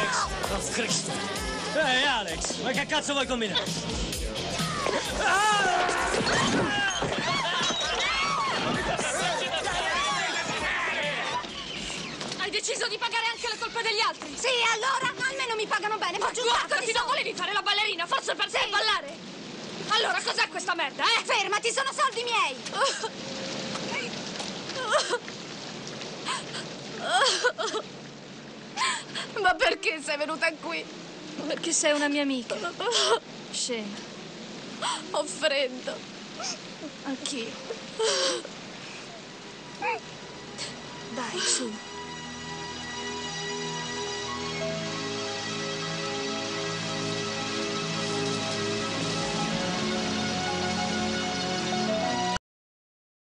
Oh, Cristo! Ehi, Alex, ma che cazzo vuoi combinare? Hai deciso di pagare anche le colpe degli altri? Sì, allora almeno mi pagano bene. Faccio un sacco di Non volevi fare la ballerina, forse per te ballare? Allora, cos'è questa merda, eh? Fermati, sono soldi miei. Ma perché sei venuta qui? Perché sei una mia amica. Scema. Ho freddo. Anch'io. Dai, su.